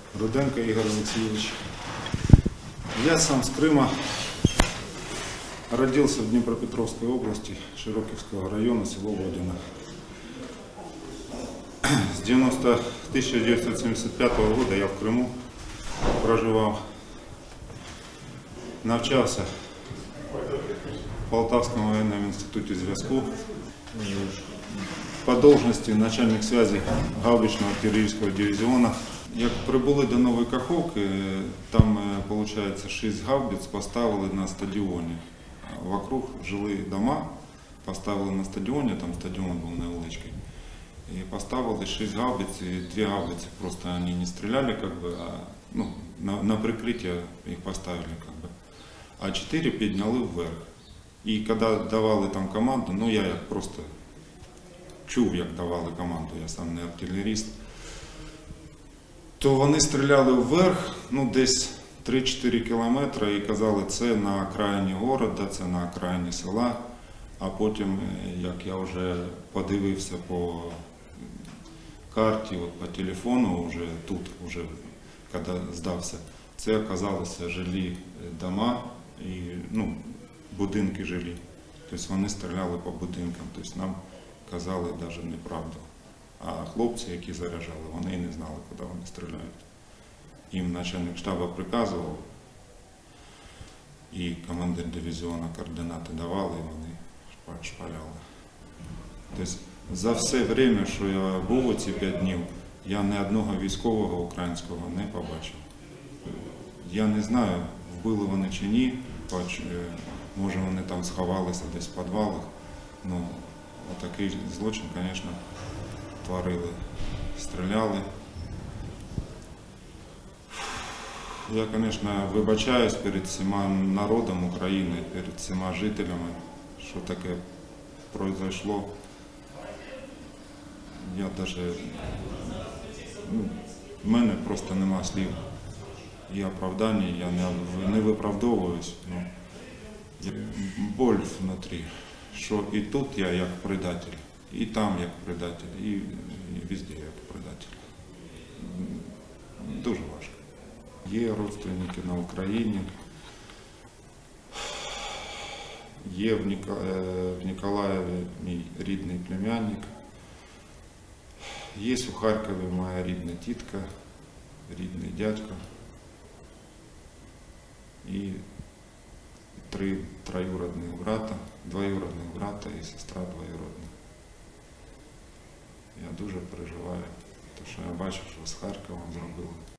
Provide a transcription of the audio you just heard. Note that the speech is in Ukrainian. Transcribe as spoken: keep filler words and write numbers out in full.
Руденко Игорь Алексеевич. Я сам с Крыма, родился в Днепропетровской области, Широківського района, село Водино. С тысяча девятьсот семьдесят пятого года я в Криму проживав, навчався в Полтавском военном институте зв'язку, по должности начальник связи гаубичного артиллерийского дивизиона. Як прибули до Нової Каховки, там, виходить, шість гаубиць поставили на стадіоні. Вокруг жили дома, поставили на стадіоні, там стадіон був невеличкий. И поставили шесть гаубиц, и две гаубицы просто они не стреляли, как бы, а ну, на, на прикрытие их поставили, как бы, а четыре підняли вверх. І коли давали там команду, ну я як просто чув, як давали команду, я сам не артилеріст, то вони стріляли вверх, ну десь три-чотири кілометри і казали, це на окраїні міста, це на окраїні села. А потім, як я вже подивився по карті, от по телефону, вже тут, вже, коли здався, це оказалося жилі дома і ну, будинки жилі. Тобто вони стріляли по будинкам, тобто нам казали навіть неправду. А хлопці, які заряджали, вони і не знали, куди вони стріляють. Їм начальник штабу приказував, і командир дивізіону координати давали, і вони шпаляли. Тобто за все время, що я був у ці п'ять днів, я ні одного військового українського не побачив. Я не знаю, вбили вони чи ні, може вони там сховалися десь в підвалах. Ну, отакий злочин, звісно, творили, стріляли. Я, звісно, вибачаюсь перед всіма народом України, перед всіма жителями, що таке пройшло. Я навіть, ну, в мене просто нема слів і оправдання, я не, не виправдовуюсь. Ну, боль внутрі, що і тут я як предатель, і там як предатель, і, і везде як предатель. Дуже важко. Є родственники на Україні, є в Ніколаєві мій рідний племянник, є у Харкові моя рідна тітка, рідний дядько і три троюродних брата, двоюродних брата і сестра двоюродна. Я дуже переживаю, тому що я бачив, що з Харковом зробили.